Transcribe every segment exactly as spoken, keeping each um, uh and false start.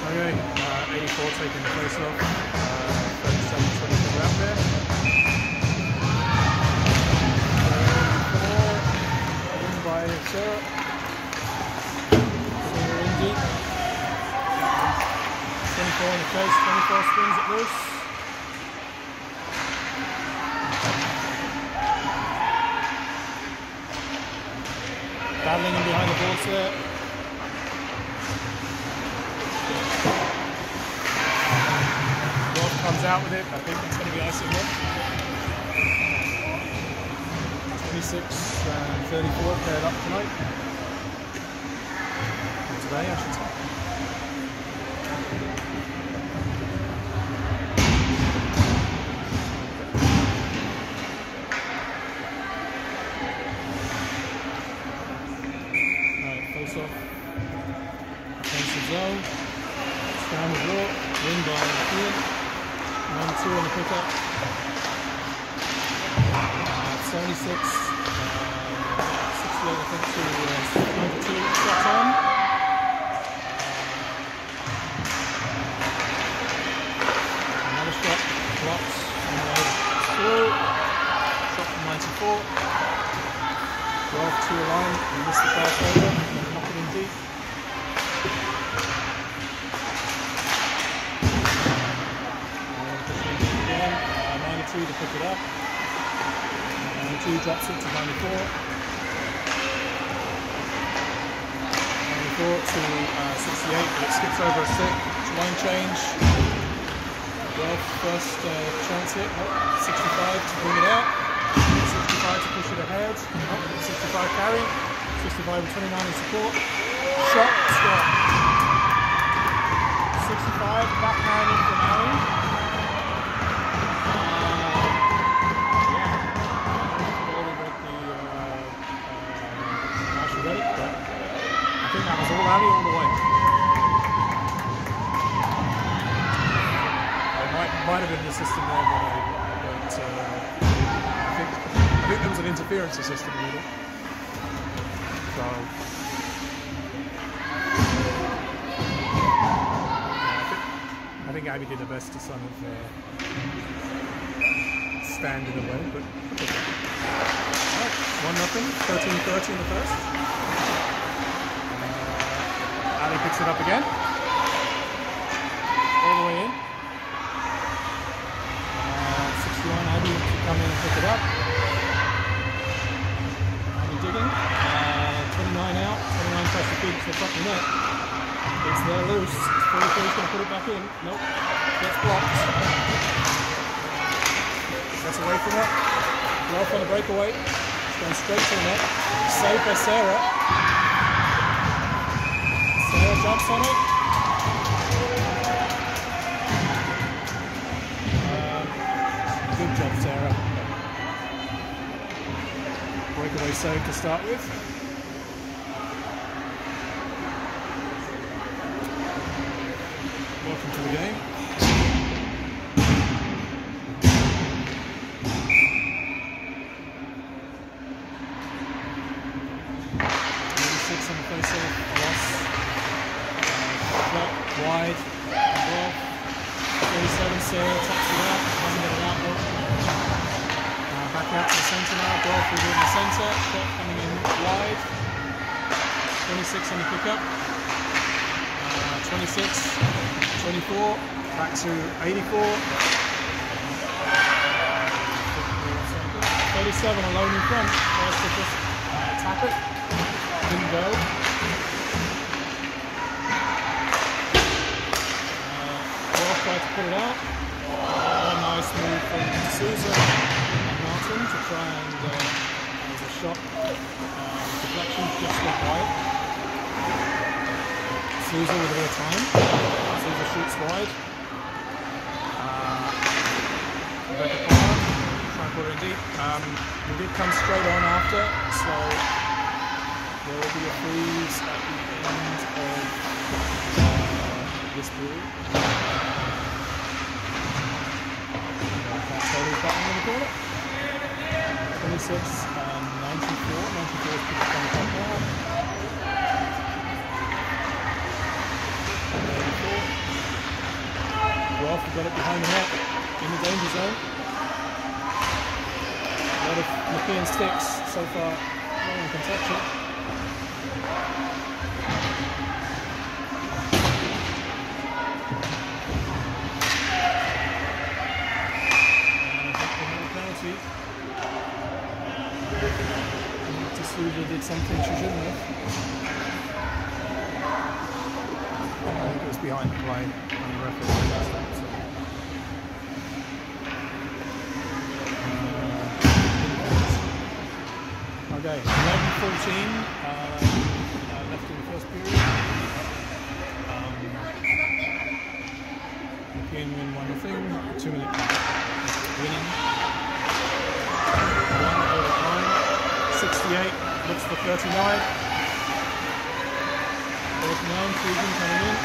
Okay, uh, eighty-four taking the face off. Uh, thirty-seven twenty-four out there. thirty-four, win by Sarah. Swinger in deep. twenty-four on the face, twenty-four spins it loose. Battling in behind the boards there. Roth comes out with it. I think it's going to be icing one. twenty-six and thirty-four paired up tonight. Or today, I should say. Face off, offensive zone, scramble draw, win by Ian, number two on the pickup, uh, seventy-six, uh, sixty-eight I think to uh, ninety-two shots on, another shot, blocks on the way through, shot from ninety-four, twelve to a line, we missed the pass over. In deep. Again, uh, ninety-two to pick it up. ninety-two drops it to ninety-four. ninety-four to uh, sixty-eight, but it skips over a six. Line change. Well, first uh, chance hit. Oh, sixty-five to bring it out. sixty-five to push it ahead. Oh, sixty-five carry. sixty-five and twenty-nine in support. Shot, stop. sixty-five, backhand in from Ali. Uh, yeah. A little bit the uh, uh, Marshall Reddick, but I think that was all Ali all the way. It might, might have been the system there, but, but uh, I, think, I think there was an interference system with it. So, yeah, I, think, I think Abby did her best to sort of uh, stand in the way, but okay. Right, one nothing, thirteen thirty in the first. Uh, Ali picks it up again, all the way in. Uh, sixty-one, Abby to come in and pick it up. Abby digging. twenty-nine out, twenty-nine tries to feed to the front of the net. It's there loose. forty-three is going to put it back in. Nope. Gets blocked. Gets away from it. Roth on the breakaway. It's going straight to the net. Saved by Sarah. Sarah jumps on it. Um, good job, Sarah. Breakaway save to start with. Welcome to the game. eighty-six on the face-off, loss. Uh, wide, well. thirty-seven, Sarah taps it out, doesn't get it out though. Uh, back out to the centre now, Dolph is in the centre, shot coming in wide. twenty-six on the pickup. Uh, twenty-six. twenty-four, back to eighty-four. thirty-seven alone in front. First to just uh, tap it. Didn't go. Uh, Roth tried to put it out. Uh, nice move from Susan and Martin to try and uh, there's a shot. Uh, deflection just went wide. Susan with a bit of time. Susan shoots wide. Uh, Rebecca Palmer, try and put it in deep. Um, we did come straight on after, so there will be a freeze at the end of uh, this period. Totally button in the corner. twenty-six and ninety-four. ninety-four is pretty fun top now. eighty-four. Guelph have got it behind the net in the danger zone. A lot of Nepean sticks so far. No one can touch it. D'Souza did something she shouldn't have. I think it was behind the play when the referee does that. So. Uh, okay, eleven fourteen uh, uh, left in the first period. Um, Nepean win one nothing, two minute winning. sixty-eight, looks for thirty-nine. thirty-nine, Friesen coming in.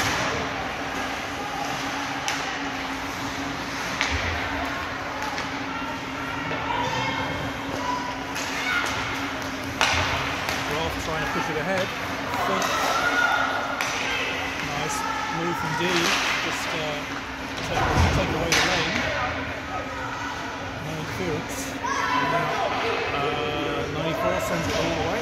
Rolf trying to push it ahead. Nice move from D. Just uh, take, take away the lane. No interference. Uh, ninety-four sends it all the way.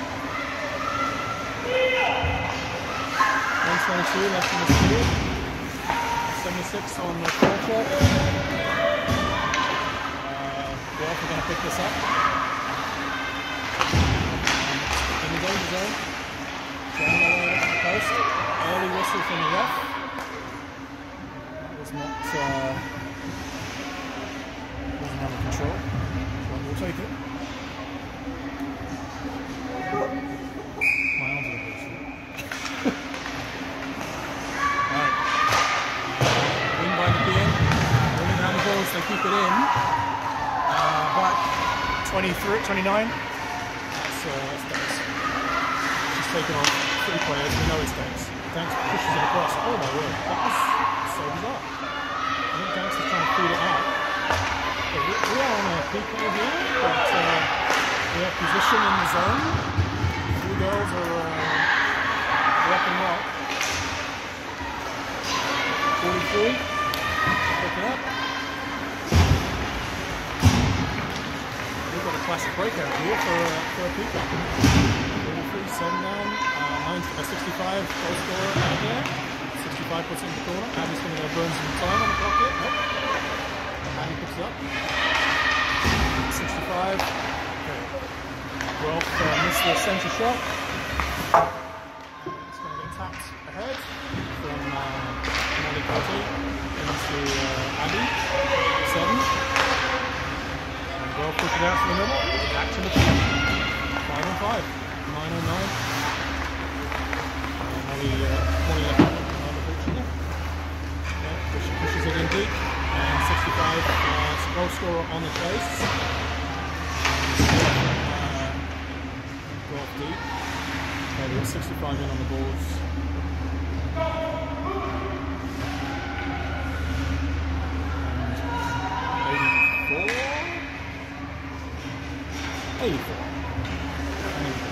one twenty-two left in the field. seventy-six on the forecheck. Uh, Guelph are going to pick this up. In the danger zone. Down the way at the post. Early whistle from the ref. That was not uh, wasn't under control. So we'll take it. My arms are a bit short. Alright. Win by Nepean. Winning around the balls, they keep it in. Uh, but twenty-three, twenty-nine. That's, uh, that's Dax. She's taken on three players. We know it's Dax. Dax pushes it across. Oh my word. That was so bizarre. I think Dax is trying to feed it out. Okay, we, we are on a P K here, but uh, we have position in the zone. Two girls are uh, wrapping up. forty-three, picking up. We've got a classic breakout here for, uh, for a peacock. forty-three, seven down, uh, sixty-five, goal scorer out there. sixty-five puts in the corner. Abby's going to burn some time on the clock here. Nope. Abby picks it up. sixty-five. Okay. Guelph uh, missed the centre shot. It's going to get tapped ahead from uh, Molly Cotley into uh, Abby. Seven. And Guelph puts it out to the middle. Back to the top. Five on five. Nine on nine. Uh, Molly, uh, Molly left another picture there. Yeah, pushes, pushes it in deep. And sixty-five uh, goal scorer on the chase. Guelph deep. Okay, we've got sixty-five in on the boards. And eighty-four? eighty-four. eighty-four.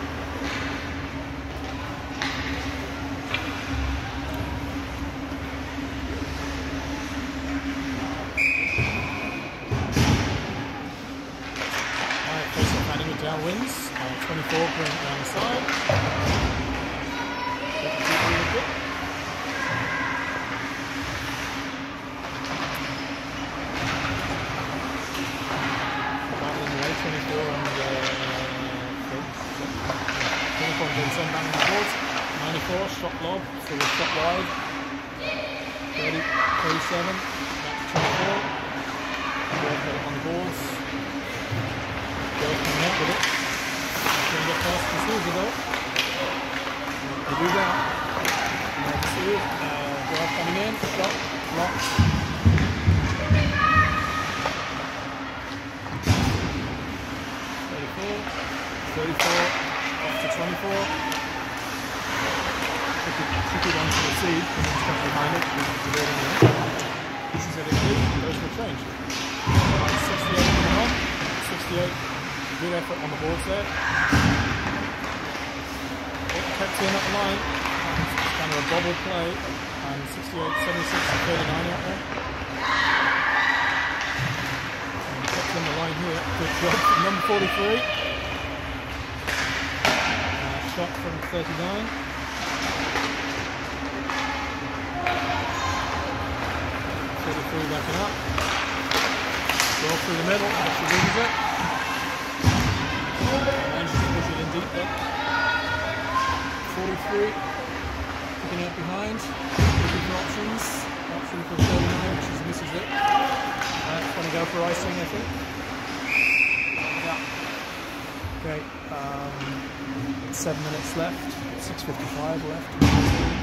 Alright, face off handing it down wins. Uh, twenty-four going down the side. Battling away, twenty-four and uh, twenty-four and doing some back on the boards. ninety-four, shot lob, so we're shot wide. thirty, thirty-seven, back to twenty-four. Guelph got it on the boards. Guelph coming up with it. Going to get past D'Souza though. They do that. And D'Souza, uh, Guelph coming in, shot, blocked. thirty-four, thirty-four, off to twenty-four. Tricky one to receive because it's stuck behind it. This is at a key, those will change. sixty-eight coming on, sixty-eight. Good effort on the boards there. Kept in up the line. kind of a bobble play, and sixty-eight, seventy-six, and thirty-nine out there. And kept on the line here. Good job from number forty-three. Uh, shot from thirty-nine. forty-three backing up. Roll through the middle, she loses it. And she pushes it in deep there. forty-three. Picking up behind, looking for options. Option for thirty-nine, which is misses it. Uh, it's going to go for icing, I think. Yeah. Okay, um, seven minutes left, six fifty-five left.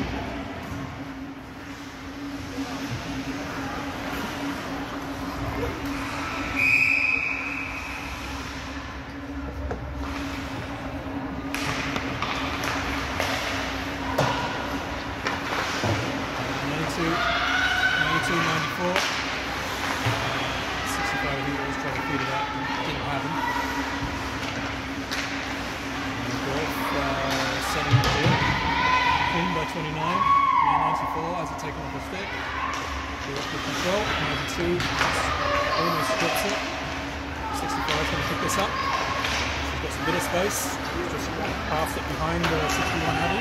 ninety-two ninety-four. sixty-five, he was trying to feed it out, didn't have him. And golf, uh, setting up here. Pin by twenty-nine. ninety-four has it taken off the stick. Golf with control. ninety-two almost strips it. sixty-five is going to pick this up. She's got some bit of space. Just pass it behind the sixty-one Abby.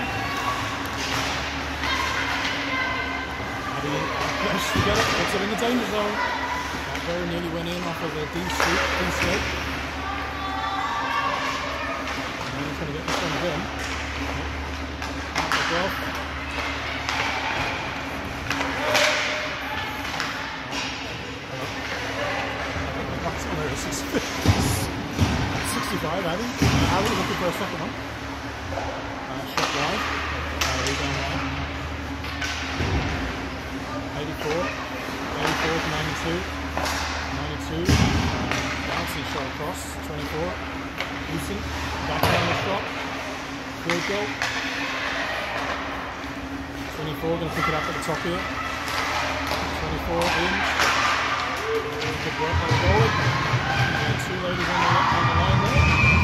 Managed to get it, puts it in the danger zone. That very nearly went in off of a D slope. D slope. And then he's going to get this one again. Out the golf. That's on over sixty-five, Abby. Abby looking for a second one. Uh, shot wide. Uh, rebound wide. eighty-four, eighty-four to ninety-two, ninety-two, uh, bouncing shot across, twenty-four, decent, back down the shot, good goal, twenty-four, going to pick it up at the top here, twenty-four in, good work on the goalie, and two ladies on the, on the line there,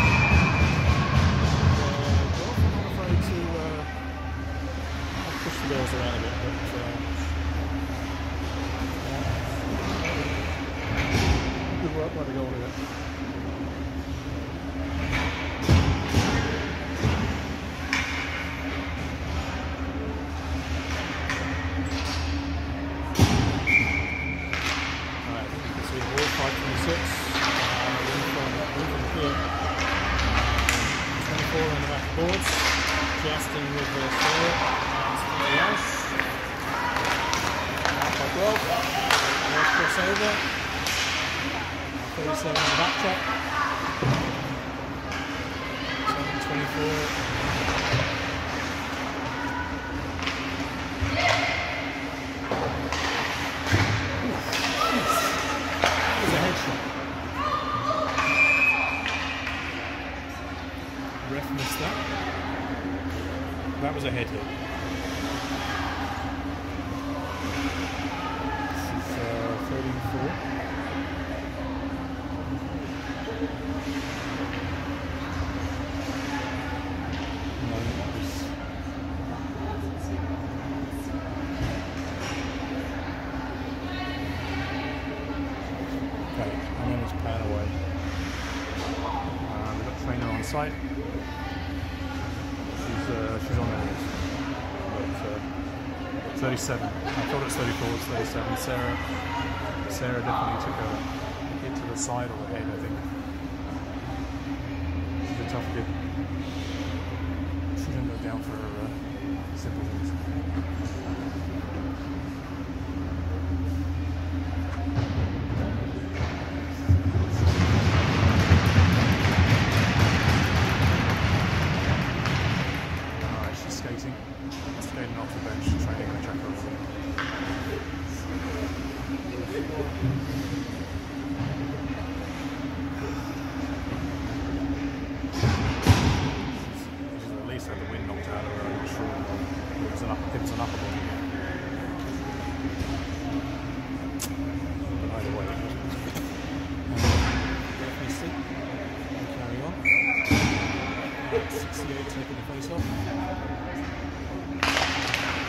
and uh, golf, I'm not afraid to uh, push the girls around a bit, but uh, good work by the goalie there. Alright, you can see the ball, five twenty-six. Uh, moving here. twenty-four on the back boards. Justin with the serve. Somebody else. Out by twelve. Nice crossover. thirty-seven on the back check. seven twenty-four. That was a headshot. Ref missed that. That was a head hit. This is uh, thirty-four. Site. She's uh, she's on there. But, uh, thirty-seven. I thought it was thirty-four. It's thirty-seven. Sarah. Sarah definitely took a hit to the side or the head. I think. She's a tough kid. She didn't go down for her uh, simple things. Skating off the bench, training in the check room. She's at least had the wind knocked out of her, I'm not sure. It was an, up, it was an upper body. But either way, definitely sit and carry on. sixty-eight taking the face off.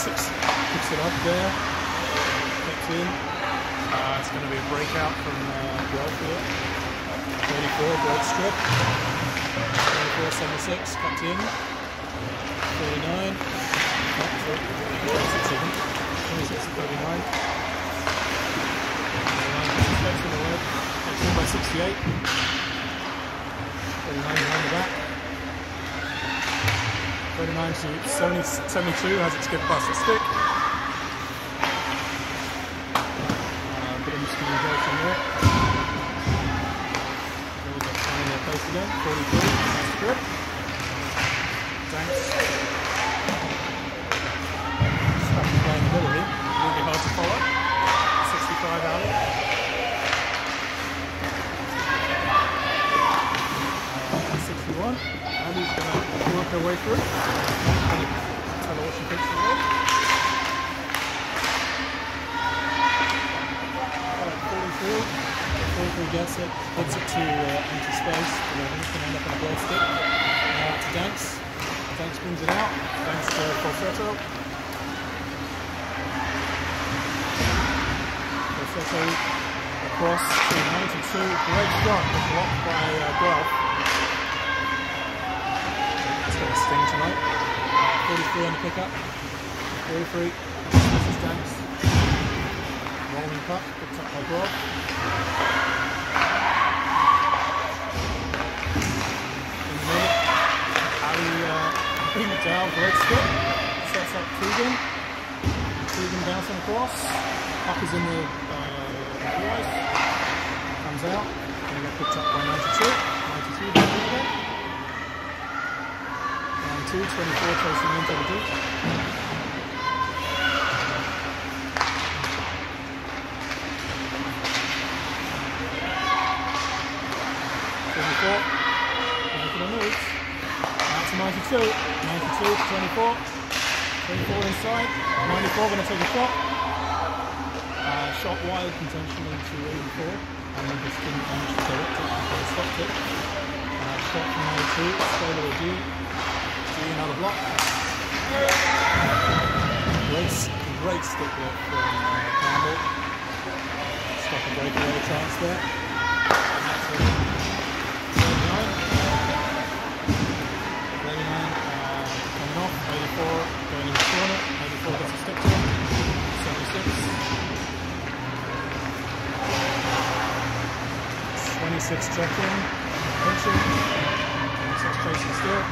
twenty-six picks it up there. Gets in. Uh, it's going to be a breakout from uh, Guelph here. thirty-four, broad strip. twenty-four seventy-six, cuts in. thirty-nine. twenty-six even. twenty-six to thirty-nine. thirty-nine gets in the leg. Cuts in by sixty-eight. thirty-nine behind the back. thirty-nine to seventy, seventy-two has it skip past the stick. Uh, bit of miscommunication there. Goes up finding their place again. forty-three, nice strip. Thanks. Stuck in play in the middle here. Really hard to follow. sixty-five out of it. Uh, sixty-one. Andy's going to work her way through. Tell her what she thinks of it. Alright, forty-three. forty-three gets it, puts it to uh, empty space. eleven can end up on a goal stick. Now to Danks. Danks brings it out. Danks to Falsetto. Falsetto across to ninety-two. Great shot, but blocked by uh, Guelph. Sting tonight. forty-three on the pickup. forty-three. This is Danks. Rolling puck. Picked up by Guelph. In the minute. Ali uh, bring it down. Great skip. Sets up Coogan. Coogan bouncing across. Puck is in the uh, ice. Comes out. And got picked up by ninety-two. ninety-two down there again. twenty-four chasing into the deep. twenty-four. Making a move. Out to ninety-two. ninety-two to twenty-four. twenty-four inside. ninety-four going to take a shot. Uh, shot wide intentionally to eighty-four. And they just didn't manage to direct it before they stopped it. Uh, shot from ninety-two. Straight away deep. Another block. Great, great stick work from uh, Campbell. Stop and breakaway chance there. thirty-nine. thirty-nine uh, coming off. eighty-four going in the corner. eighty-four gets a stick to him. seventy-six. twenty-six check in. Pinching. twenty-six chasing still.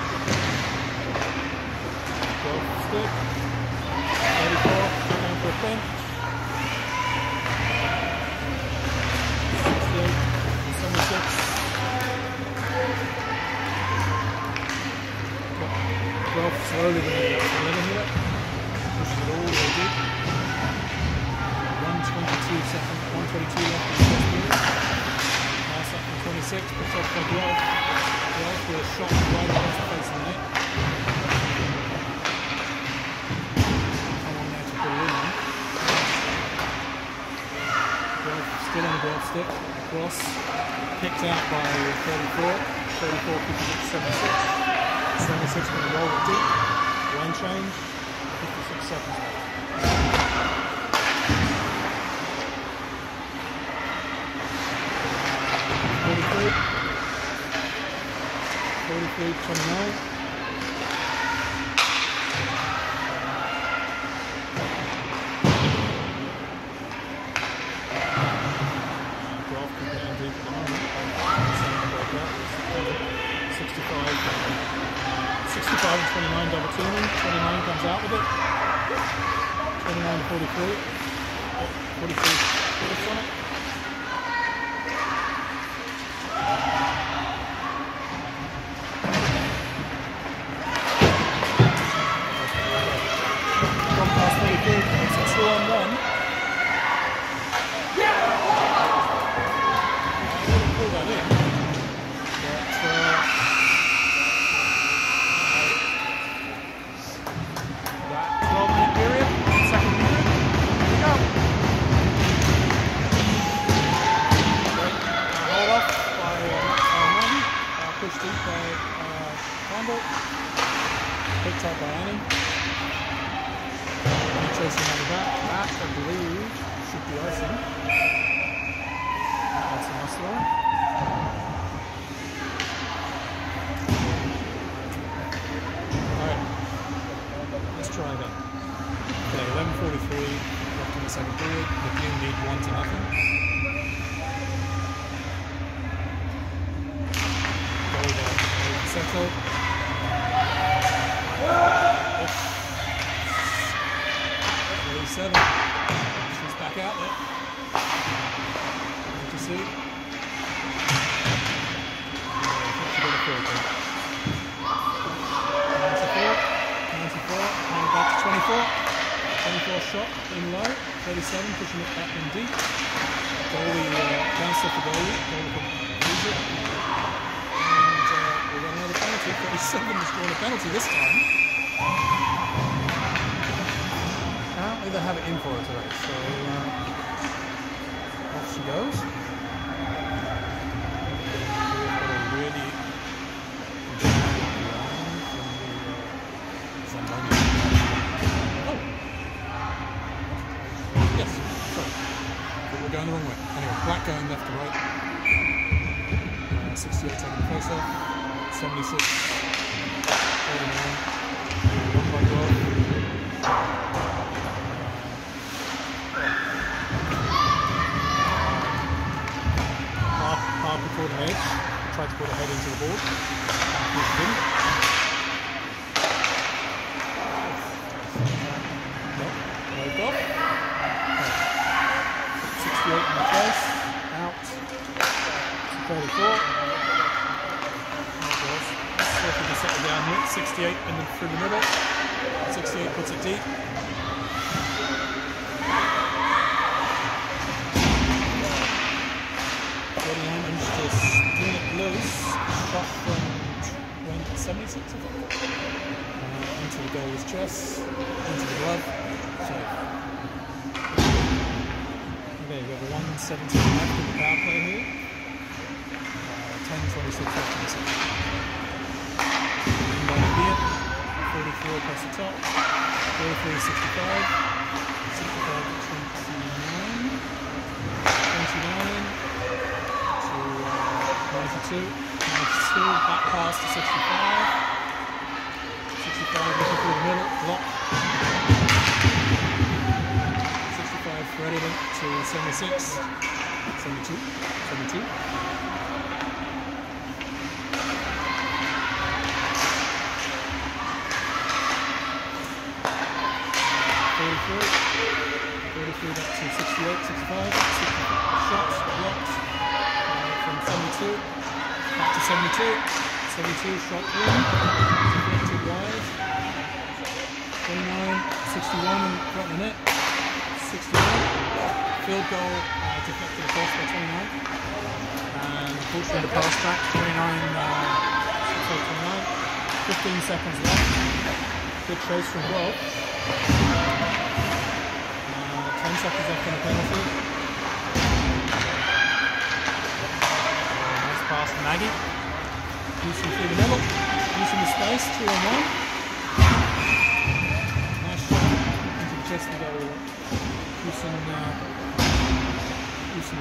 Stick. thirty-four, going for a pinch. sixty-eight, seventy-six. Guelph slowly going to get to the middle here. Pushes it all the way deep. one twenty-two second, one twenty-two left in the first period. Pass up from twenty-six, picked up by Guelph. Guelph with a shot right across the face of the net. Still on the Guelph stick, across, picked out by thirty-four, thirty-four keeping it to seventy-six, seventy-six going to roll it deep, one change, fifty-six seconds left. forty-three, forty-three, twenty-nine. sixty-five and twenty-nine double teaming. twenty-nine comes out with it. twenty-nine to forty-three. forty-three hits on it. Gone past forty-three. It's two on one. I wouldn't pull that in. But, uh, twelve minute period, second period, here we go. right. Alright, let's try again. Okay, eleven forty-three left in the second period. McLean lead one to nothing. Goal there, Settle. forty-seven. She's back out there. Good to see. ninety-four. ninety-four. Now back to twenty-four. twenty-four shot in low. thirty-seven pushing it back in deep. Goalie uh, bounced off the goalie. Goalie can use it. And uh, we got another penalty. thirty-seven has drawn a penalty this time. Apparently they have it in for her today, so uh, off she goes. We've got a really good line from the uh, Zamboni. Oh! Yes, sorry. But we're going the wrong way. Anyway, Black going left to right. Uh, sixty-eight taking the face off. seventy-six. forty-nine. one by twelve. Caught an edge, tried to put a head into the board, which didn't. No, waved off. sixty-eight in the chase, out. thirty-four. So if we can settle down here, sixty-eight and then through the middle. sixty-eight puts it deep. forty-nine managed to spin it loose, shot from seventy-six, I think. Uh, into the goalie's chest, into the glove, save. Okay, you've got one seventeen left in the power play here. Uh, ten twenty-six left in the second. And by here, forty-four across the top, forty-three sixty-five, sixty-five twenty-nine, twenty-nine. ninety-two, ninety-two, back pass to sixty-five, sixty-five looking through the middle, block, sixty-five threaded it to seventy-six, seventy-two, seventy-two. forty-three, forty-three back to sixty-eight, sixty-five, sixty-five shots, blocked. From seventy-two, back to seventy-two, seventy-two shot in, deflected wide, twenty-nine, sixty-one and right in the net, sixty-one, field goal uh, deflected across by twenty-nine, and unfortunately the pass back, twenty-nine, uh, twenty-nine, fifteen seconds left, good chase from Rob, uh, ten seconds left on the penalty. Pass to Maggie. Houston through the middle. Houston the space, two on one. Nice shot into the chest of the goal. Houston, uh, Houston.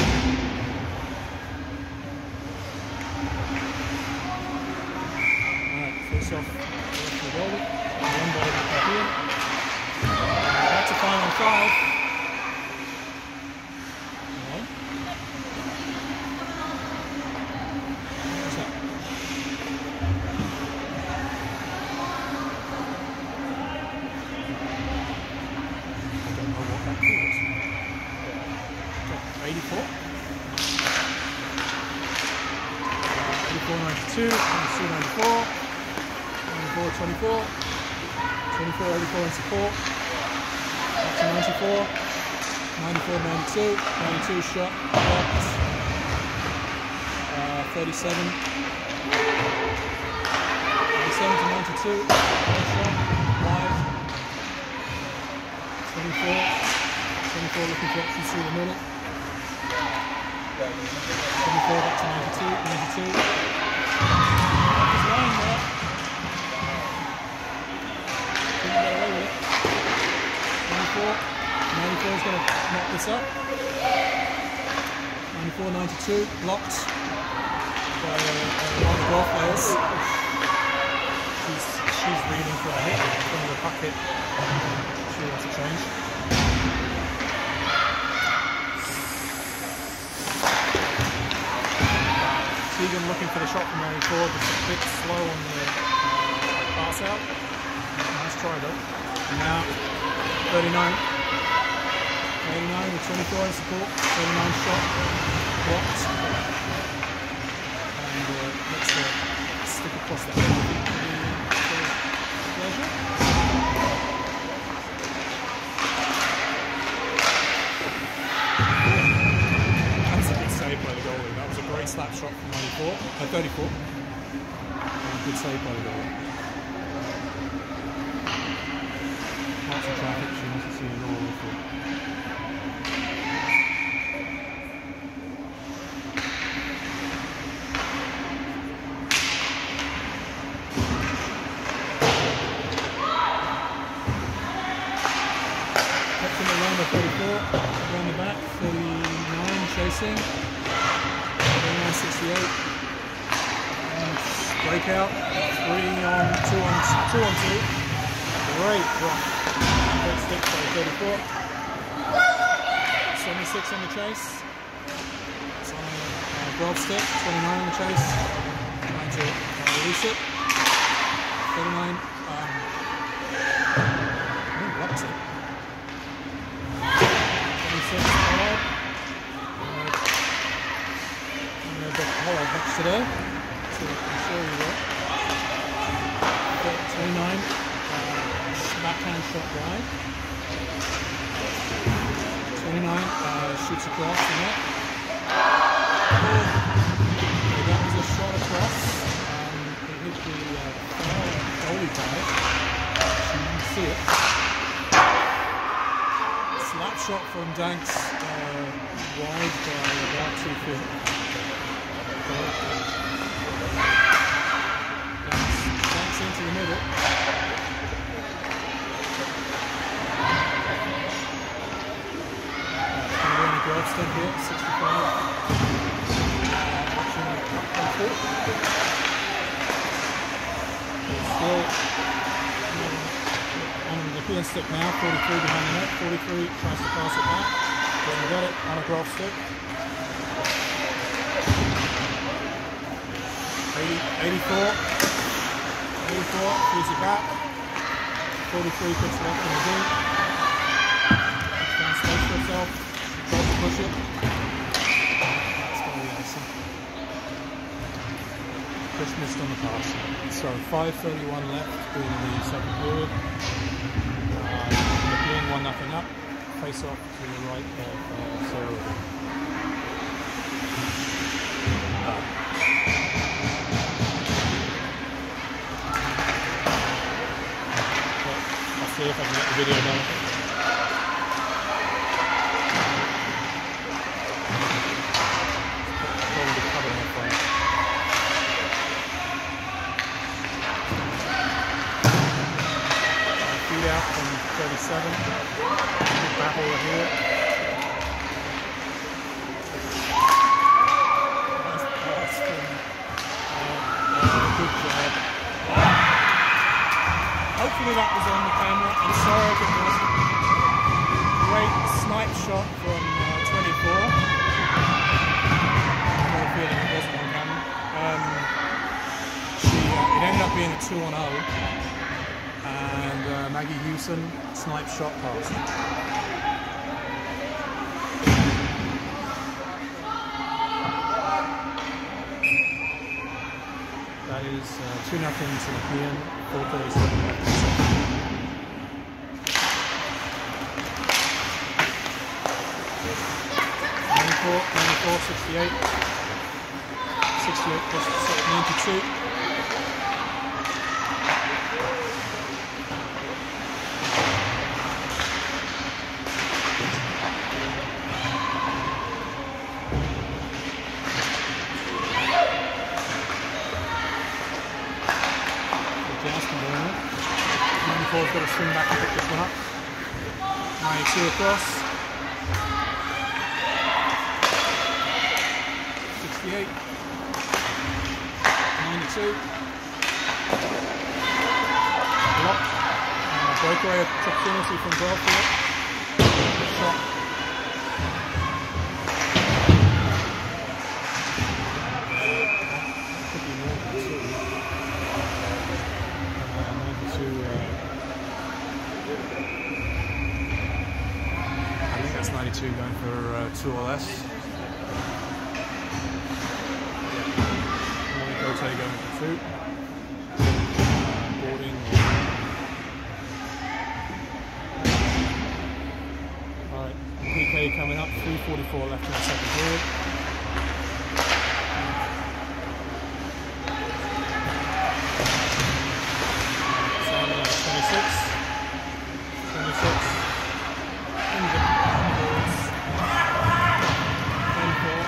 Alright, face off the goal. One ball back in. Back to final five. eighty-four. eighty-four ninety-two, ninety-two ninety-four, ninety-four twenty-four, twenty-four eighty-four in support, up to ninety-four, ninety-four ninety-two, ninety-two shot, blocked, uh, thirty-seven, thirty-seven to ninety-two, one shot, wide, twenty-four, twenty-four looking for options through the middle. twenty-four back to ninety-two, ninety-two. He's lying there. Couldn't get away with it. ninety-four. ninety-four is going to knock this up. ninety-four ninety-four ninety-two, blocked by uh, uh, one of the golf players. She's, she's reading for the hit from the bucket. She wants to change. Tegan looking for the shot from ninety-four, just a bit slow on the uh, pass out. Nice try though. And now thirty-nine. thirty-nine with twenty-four in support. thirty-nine shot. Blocked. And uh, let's uh, stick across the head for pleasure. That's a good save by the goalie. That was a great slap shot from ninety-four. Uh, thirty-four. And a good save by the goalie. Lots of traffic. She wants to see it all over. thirty-four, around the back, thirty-nine chasing, thirty-nine sixty-eight, and breakout, three on, two on, two on two, great block, great stick by thirty-four, seventy-six on the chase, it's on a uh, broad stick, twenty-nine on the chase, trying to uh, release it, thirty-nine, um, I think blocks it. twenty-six followed. I'm going to get hollow box today, so I'm sure you will. twenty-nine, uh, backhand shot wide. twenty-nine, uh, shoots across the net. Oh, that was a shot across. Um, it hit the uh, goalie guy. You can see it. Slap shot from Danks, uh, wide by about two feet. Danks, Danks into the middle. It's going to be on the grab step here, sixty-five. Watching the cup come through. Still on the clear stick now, forty-three behind the net, forty-three tries to pass it back, doesn't get it on a golf stick. eighty, eighty-four, eighty-four, keeps it back, forty-three puts it left in the deep, tries to stay for herself, tries to push it, that's going to be awesome. Push missed on the pass. So five thirty-one left in the second period. Uh, being one nothing up. Face off to the right of uh, Sarah. Uh, I'll see if I can get the video done. Probably cover my phone. Out from thirty-seven, big battle here. Nice pass from uh, uh, good job. Hopefully that was on the camera. I'm sorry if it wasn't. Great snipe shot from uh, twenty-four. I have a feeling it wasn't on camera. Um, she, uh, it ended up being a two on oh. And uh, Maggie Hewson, snipe shot past. That is uh, two nothing to the P M, four thirty-seven left. ninety-four, ninety-four, sixty-eight. sixty-eight plus ninety-two. ninety-four's got to swing back and pick this one up. ninety-two across. eighty-eight. ninety-two. Block. Uh, breakaway opportunity from Guelph here. Shot. Could be more than two. Uh, ninety-two. Uh, I think that's ninety-two going for uh, two or less. Kote going for two. Uh, boarding. Alright, P K coming up, three forty-four left in the second period. twenty-six. twenty-six. Inboards. twenty-four.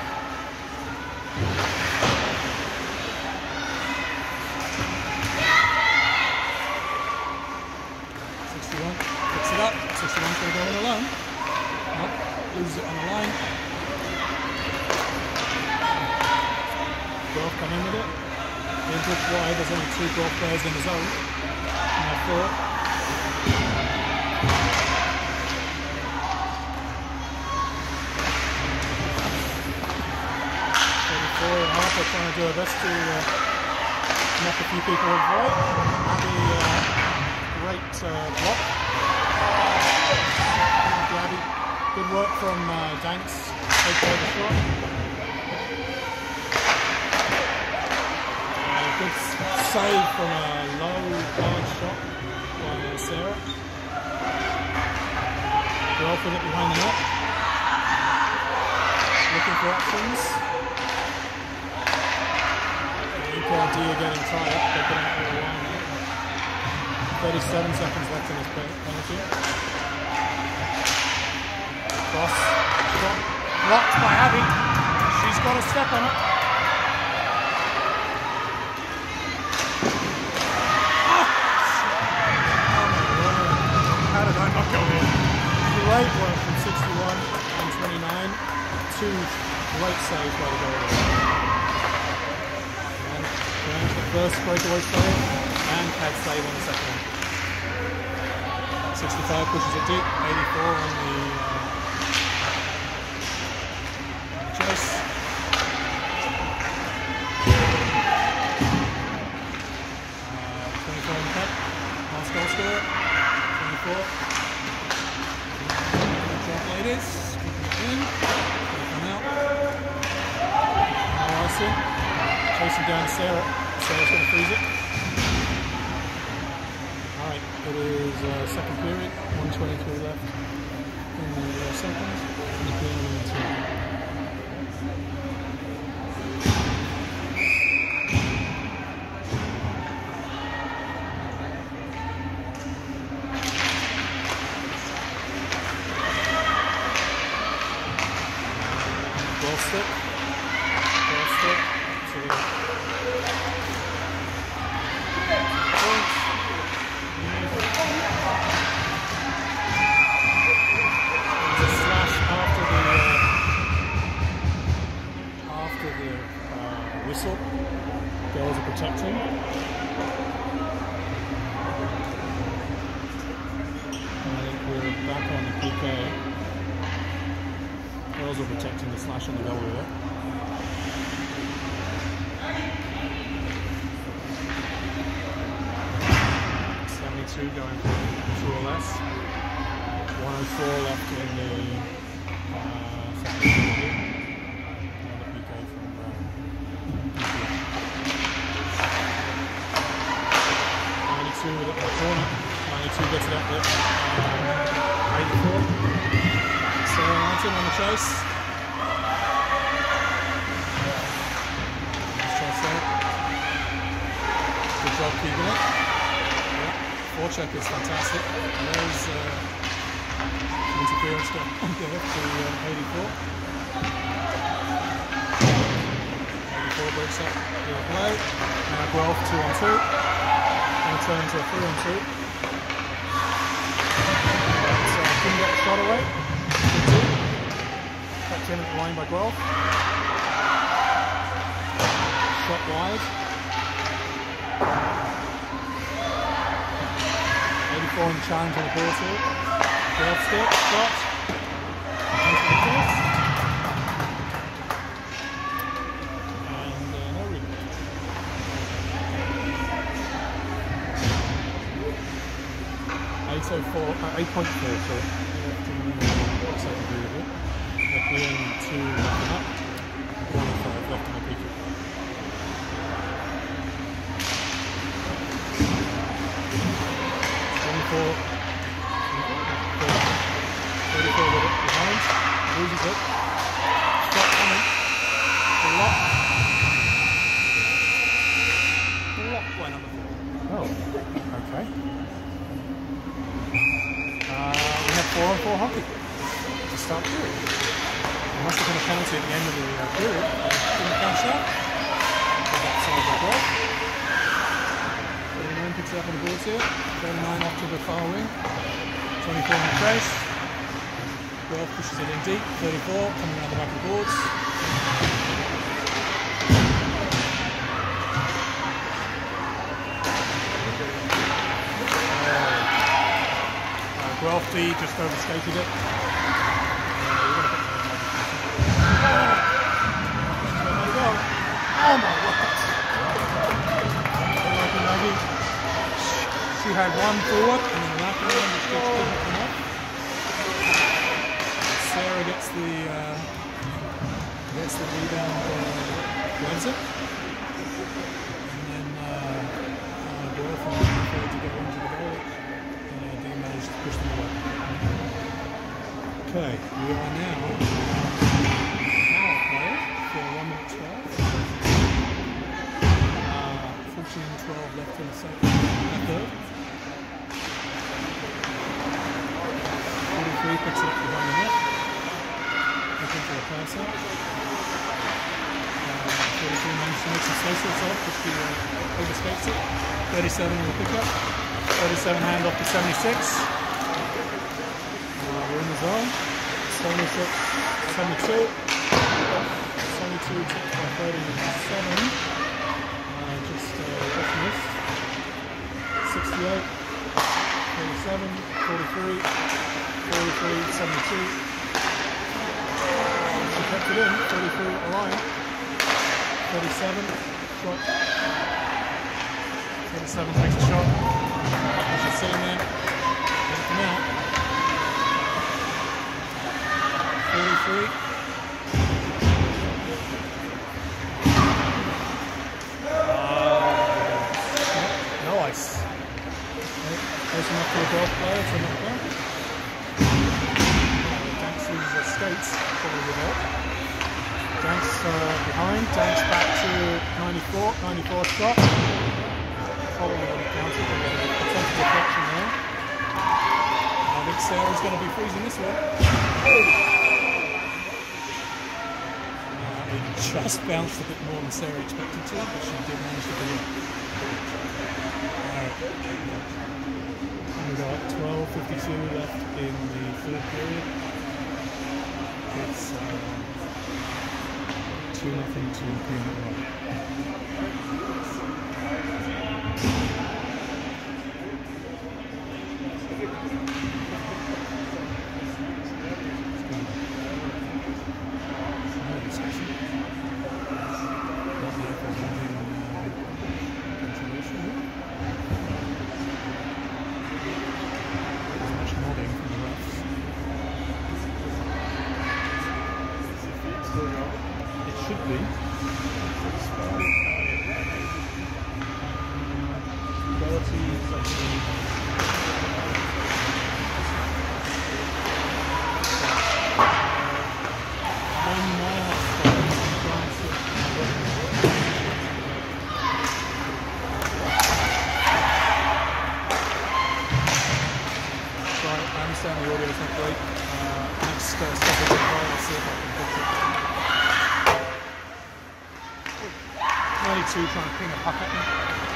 sixty-one. Picks it up. sixty-one going to go in alone. Nope. Loses it on the line. Guelph come in with it. Input wide. There's only two Guelph players in the zone. Now four. thirty-four and Harper trying to do her best to uh, knock a few people off right. Abby, uh, great uh, block. Abby, good work from uh, Danks. Take over the shot. Uh, good save from a low, large shot by Sarah. Well put it behind the net. Looking for options. U K R D are getting tired. They're getting out of the line now. thirty-seven seconds left in this penalty. Cross. Shot. Blocked by Abby. She's got a step on it. How did I not go in? Great work from sixty-one and twenty-nine. Two great saves by the goalie. And Grant the first breakaway save and Cat save on the second one. sixty-five pushes it deep. eighty-four on the uh, chase. Uh, twenty-four on the cut. Last goal scorer. twenty-four. Drop ladies, keeping it in, they come out. Morrison, chasing down Sarah. Sarah's going to freeze it. Alright, it is uh, second period, one twenty-three left in the uh, second. It's being one two. Ball stick. Ball stick. So There's a slash after the uh, after the uh, whistle. Girls are protecting. I think we're back on the P K. Girls are protecting the slash on the goal there. seventy-two going for two or less. one oh four left in the uh, second period. Another P K from uh, ninety-two with it in the corner. ninety-two gets it up there. Uh, eighty-four. Sarah Martin on the chase. Nice try, Sarah. Good job keeping it. Yeah. Forecheck is fantastic. There's uh, interference down there to uh, eighty-four. eighty-four breaks up the play. Now Guelph two on two. Going to turn into a three on two. So I couldn't get the shot away. Kept in at the line by Guelph. Drop wide. eighty-four on the challenge on the ball field. twelve step, shot. And uh, no rebound. eight oh four, uh, eight point four, so second variable. They're playing two left up, one and five left in the picture. twenty-four, thirty-four with it behind, loses it, shot coming, the lock, the lock went on the floor. Oh, okay. Uh, we have four on four hockey to start the period. There must have been a penalty at the end of the uh, period. Didn't catch that. That side by Brock. thirty-nine picks it up on the boards here. thirty-nine off to the far wing. twenty-four on the trace. twelve pushes it in deep. thirty-four coming around the back of the boards. Grafty just overskated it. Oh my God! Lucky Maggie. She had one forward and then that one which just didn't come up. Sarah gets the uh, gets the rebound, uh, grabs it, and then uh, uh, Dorothy preferred to go into the goal. To push them away. Okay, we are now power play for one minute twelve. Uh, fourteen twelve left in the second. And third. forty-three picks it up behind the net. Looking for a pass out. Uh, forty-three managed to make some space for itself, but she uh, overskates it. thirty-seven on the pickup. thirty-seven hand off to seventy-six. Uh, we're in the zone. seventy-six, seventy-two. seventy-two tipped by thirty-seven. Uh, just uh, just missed. sixty-eight, forty-seven, forty-three, forty-three, seventy-two. She kept it in. thirty-three aligned. thirty-seven, shot. thirty-seven takes a shot. She's sitting there, didn't come out. forty-three. Uh, no ice. Close enough to the golf player to knock down. Danks uses her skates, probably would help. Danks uh, behind, Danks back to ninety-four, ninety-four shot. Probably on the counter, but a attempted deflection there. I think Sarah's going to be freezing this one. Uh, it just bounced a bit more than Sarah expected to, but she did manage to do it. Alright. We've got twelve fifty-two left in the third period. It's uh, two nothing to Peanut Rock. Trying to ping a puck at me.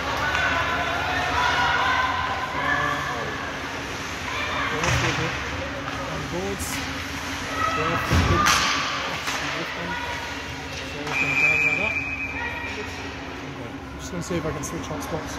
Uh, on boards. twelve fifteen. That's the lift one. So we're going to gather that up. just going to see if I can switch hot spots.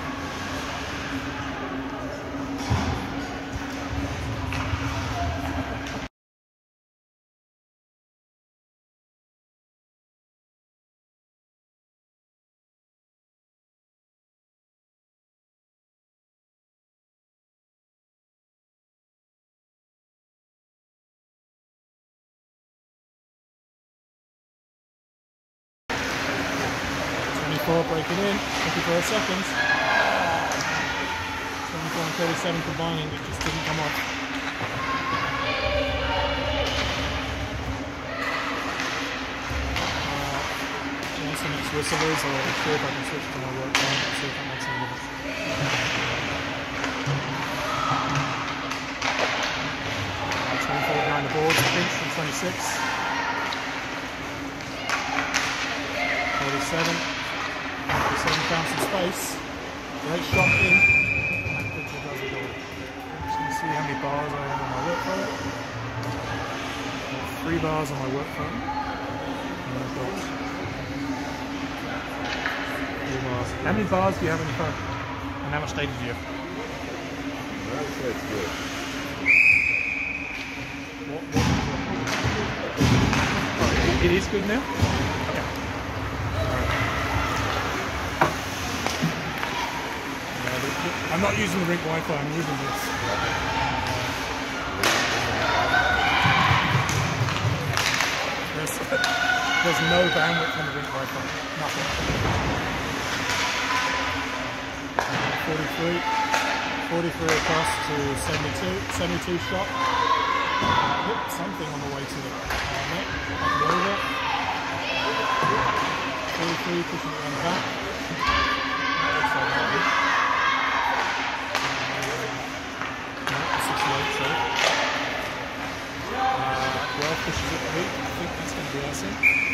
twenty-four breaking in, fifty-four seconds. twenty-four and thirty-seven combining, it just didn't come off. Uh, once the next whistle is, I'll see if I can switch to my work time and see if that makes any difference. Uh, twenty-four behind the boards, pinch from twenty-six. forty-seven. forty-seven found some space. Great shot in. And picture does it all. I'm just going to see how many bars I have on my work phone. I've got three bars on my work phone. And I've got three bars. How many bars do you have on your phone? And how much data do you have? I'd say it's good. What, what, what? Oh, it is good now? Okay. I'm not using the Ring Wi-Fi, I'm using this. There's, there's no bandwidth on the Ring Wi-Fi, nothing. forty-three, forty-three across to seventy-two, seventy-two shot. Uh, hit something on the way to the uh, net, up and over. forty-three pushing it around the back. Pushes it eight. I think that's going to be icing.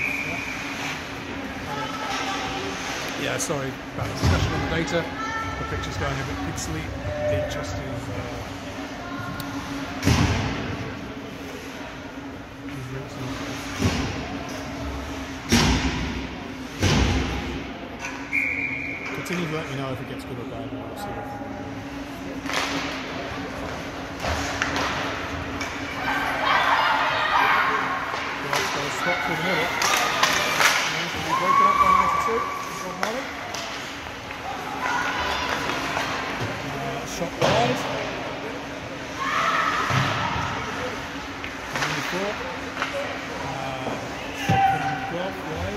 Yeah. yeah, sorry about the discussion on the data. The picture's going a bit pixely. It just is. Uh, Continue to let me know if it gets good or bad. And I'll see if Swap through the middle. And we break it up by ninety-two. Shot Molly. Uh, shot wide. ninety-four. Uh, shot from twelve wide.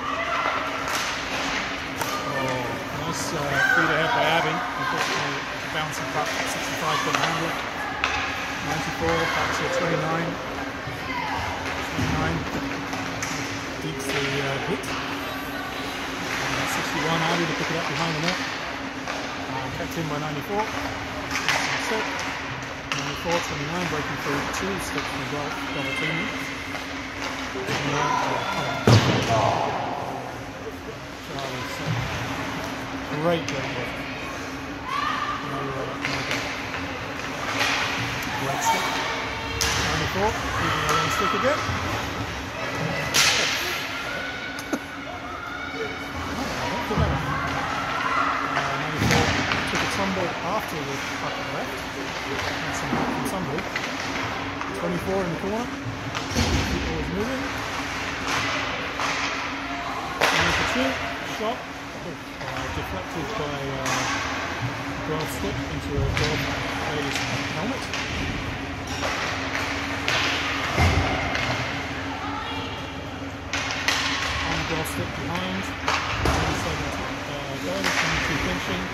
Oh, nice uh, feed ahead by Abby. Unfortunately, bouncing back at sixty-five, couldn't handle it. ninety-four, back to twenty-nine. twenty-nine. Beats the uh, hit. Uh, sixty-one, Abby to pick it up behind the net. Uh, kept in by ninety-four. ninety-four, twenty-nine, breaking through two, slips from the double teaming. Charlie, so great, great work. No, uh, no goal. Great stick. ninety-four, keeping our own stick again. Tumble after the puck left. And some help from Tumble. twenty-four in the corner. People is moving. ninety-two. Shot. Uh, deflected by uh, twelve stick into a twelve player's helmet. On the goal stick behind. twenty-seven uh, going, twenty-two pinching.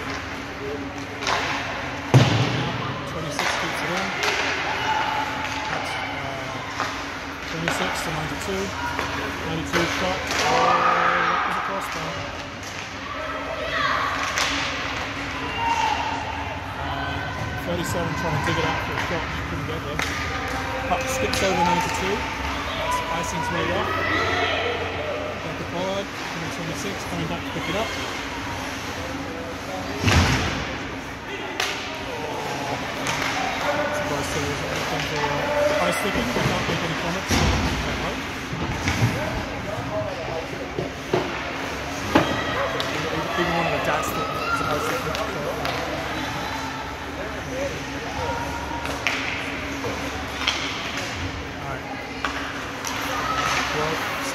twenty-six keeps it in. That's uh, twenty-six to ninety-two. ninety-two shot. Oh, that was a crossbar. Uh, thirty-seven trying to dig it out for a shot. She couldn't get there. Puck skips over ninety-two. That's icing's made up. Back to Pollard. twenty-six coming back to pick it up. High sticking, I can't make any comments.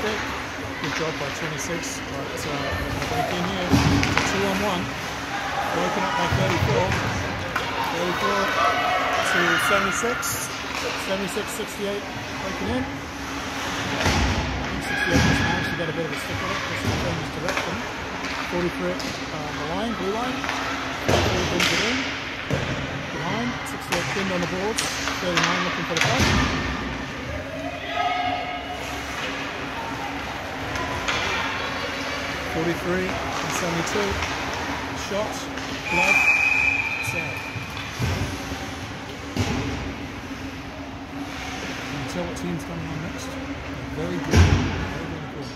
pick. Good job by twenty-six, but uh, break in here. It's a two on one. Broken up by thirty-four. thirty-four to seventy-six. seventy-six sixty-eight breaking in. sixty-eight has actually got a bit of a stick on it. This is change direction. forty-three uh, the line, blue line. forty brings it in. Behind. sixty-eight pinned on the boards. thirty-nine looking for the front. forty-three and seventy-two. Shot. Blood. Save. Can you tell what team's coming on next? They're very good. Very, very good.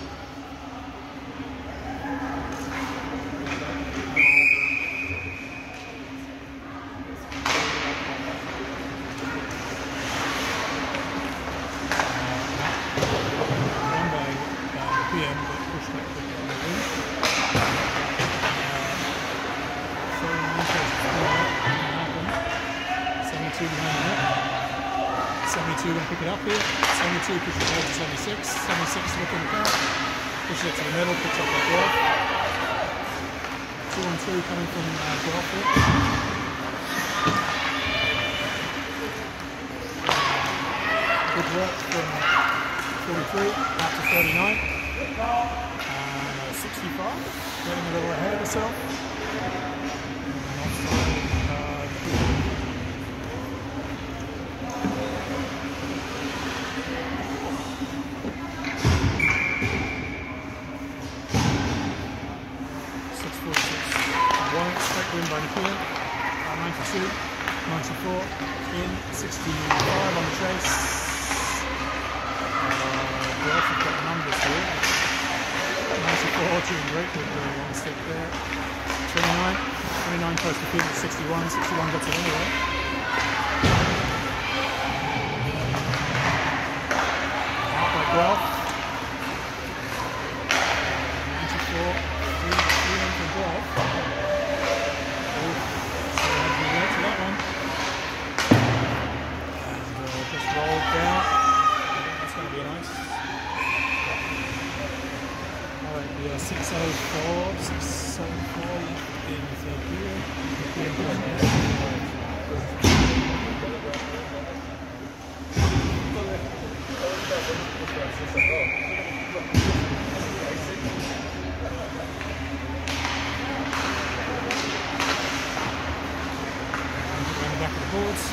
One by uh, P M, but pushed back the win. seventy-two behind the net. seventy-two going to pick it up here. seventy-two pushes it over to seventy-six. seventy-six looking at that. Pushes it to the middle, picks up that ball. Two on two coming from uh, Golf here. Good work from forty-three out to thirty-nine. And uh, sixty-five. Getting a little ahead of herself. And offside. Uh, One straight win by Nikian, uh, ninety-two, ninety-four, in, sixty-five on the chase. Uh, we also got the numbers here. ninety-four, doing great with the one stick there. twenty-nine, twenty-nine close to field, sixty-one, sixty-one gets it anyway. Out by Guelph. ninety-four, three, three in for Guelph. That one. And uh, just rolled down. I think that's going to be nice. Alright, we are six oh four, six oh four left in the third period. Back of the boards.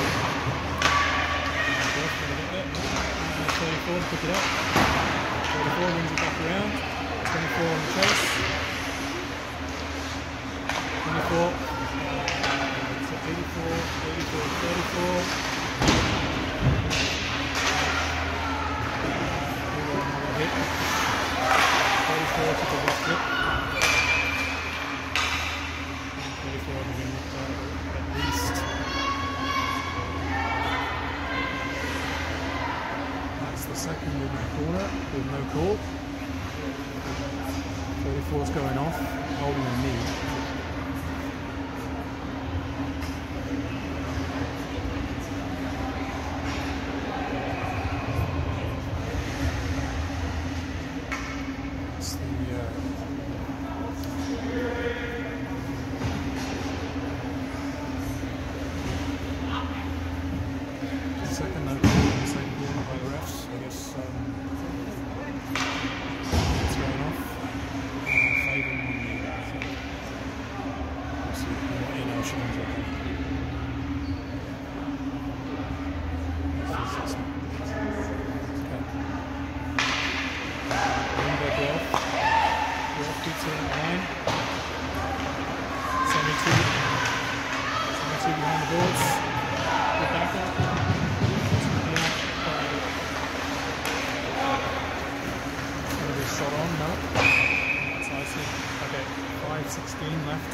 thirty-four to pick it up. thirty-four brings it back around. twenty-four on the chase. twenty-four. So eighty-four, eighty-four, thirty-four. Another hit. thirty-four took a rough flip. thirty-four again with uh, at least. Second in the corner with no call. thirty-four's going off, holding a knee. It's the uh, second no call in the same corner by the refs. I guess um, it's going off. Uh, fading on the uh, we'll see what in our shows are. Window Guelph. Guelph keeps it in the line. seventy-two. seventy-two behind the boards. Good back up. Shot on, no. That's icy. Okay, five sixteen left.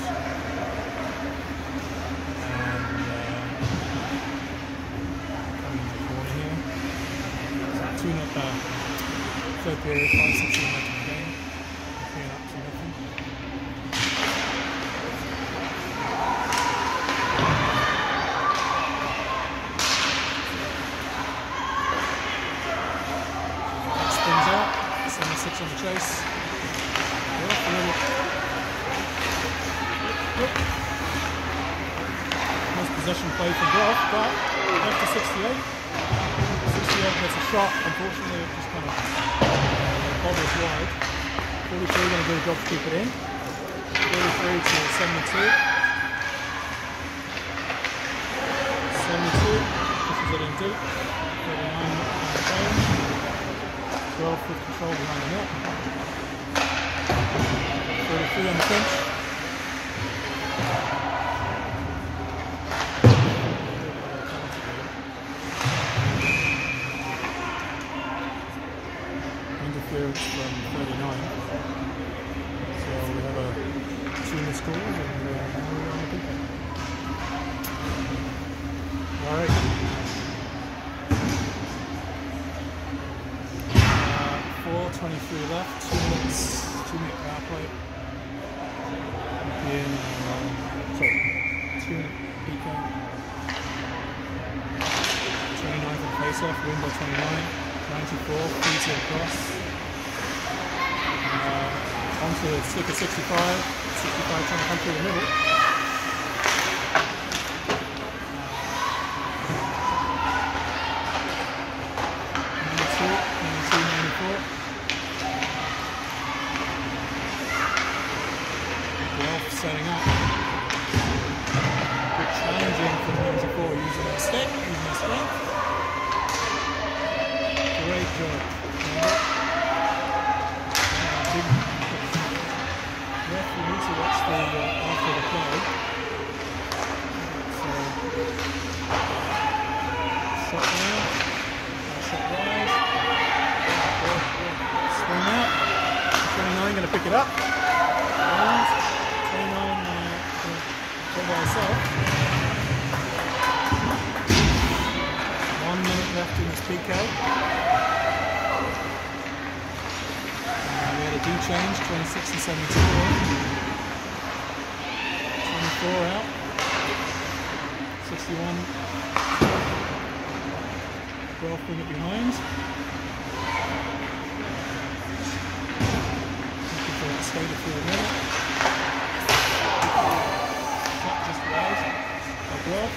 And uh, coming in the corner here. So two not bad. Third period, five sixteen left in the game. Clean up two nothing. Spins out. twenty-six on the chase. Well, a little. Nice possession play from Guelph, but left to sixty-eight. sixty-eight gets a shot. Unfortunately, it just kind of bobbles wide. forty-three going to do a job to keep it in. forty-three to seventy-two. seventy-two pushes it in deep. thirty-nine on the phone. twelve with control behind the net. thirty-three on the bench. Interference from thirty-nine. So we have a two missed goals and uh, now we're on the people. Alright. Uh, four twenty-three left, two minutes, two minute power play. In, uh, sorry, two minute P K. twenty-nine for the face off, win by twenty-nine. ninety-four, three to across. Uh, onto the stick of sixty-five. sixty-five trying to come through the middle. ninety-two, ninety-two, ninety-four. Guelph setting up. Good challenging from ninety-four, using their stick, using their strength. Great job. Ref, we need to watch the uh, after the play. So, shot down, uh, shot wide, swing out. twenty-nine going to pick it up. And twenty-nine uh, all by herself. One minute left in this P K. D change, twenty-six and seventy-two. twenty-four out. sixty-one. twelve bring it behind. Looking for it skated through the middle. Shot just wide by Guelph.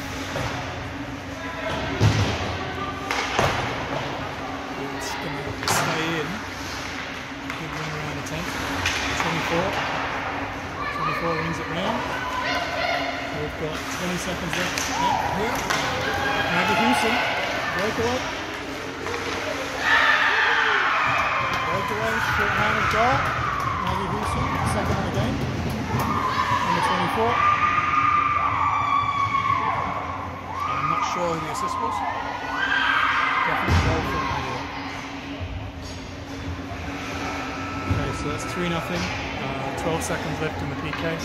It's going to stay in. Good run around attempt. twenty-four. twenty-four rings it round. We've got twenty seconds left here. Maggie Houston. Breakaway. Breakaway. Short hand of goal. Maggie Houston. Second on the game. Number twenty-four. I'm not sure who the assist was. Definitely goal from Maggie. So that's three nothing, uh, twelve seconds left in the P K,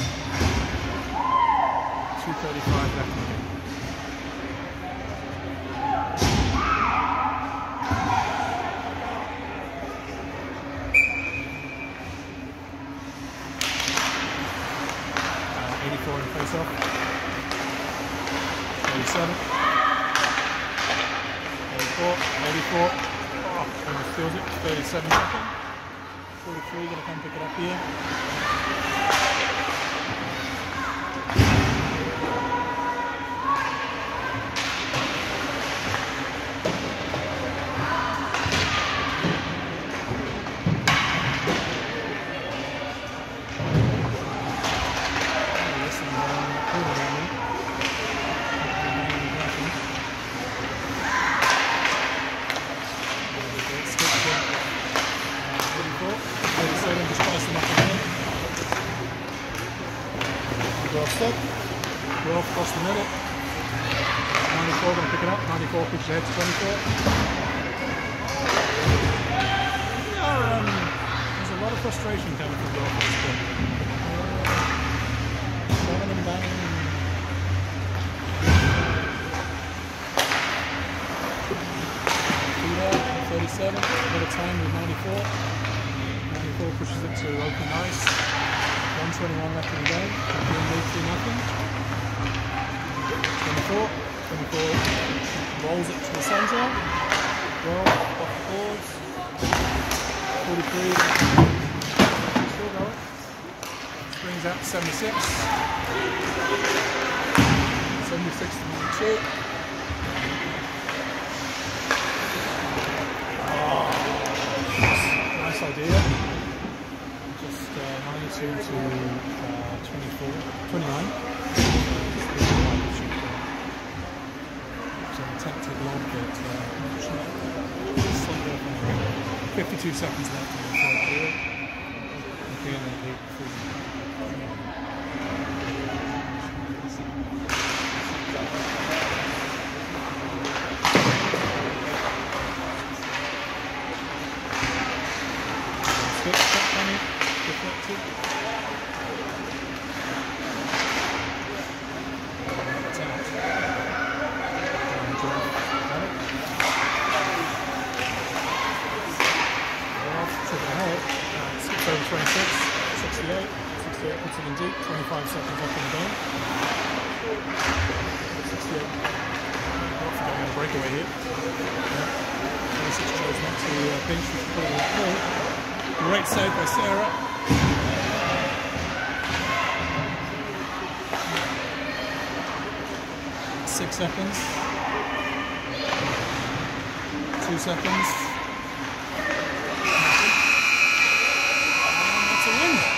two thirty-five left in the game. Uh, eighty-four in the face-off, eighty-seven, eighty-four, eighty-four, oh, almost steals it, thirty-seven seconds. forty-three going to come pick it up here. Guelph across the middle. ninety-four going to pick it up. ninety-four pitches ahead to twenty-four. Yeah, um, there's a lot of frustration coming from Guelph at this point. Seven and bang. thirty-seven, a bit of time with ninety-four. ninety-four pushes it to open ice. one twenty-one left in the game. Champion lead two nothing. twenty-four. twenty-four rolls it to the centre. Well, off the boards. forty-three. Still going. Springs out to seventy-six. seventy-six to ninety-two. Oh, nice idea. Just uh, ninety-two to uh, twenty-four, twenty-nine. So attempted lob, but uh, slightly off on the ring. fifty-two seconds left in the third period. Okay, and then eight before. Switch shot on it, deflected. It's out. And drive. Got it. Off, took it ahead. Uh, skips over twenty-six, sixty-eight. sixty-eight puts it in deep, twenty-five seconds off in the game. sixty-eight. Off for getting a breakaway here. Yeah. twenty-six goes next to uh, bench, which is probably a ball. Great save by Sarah. Six seconds. Two seconds. And that's a win.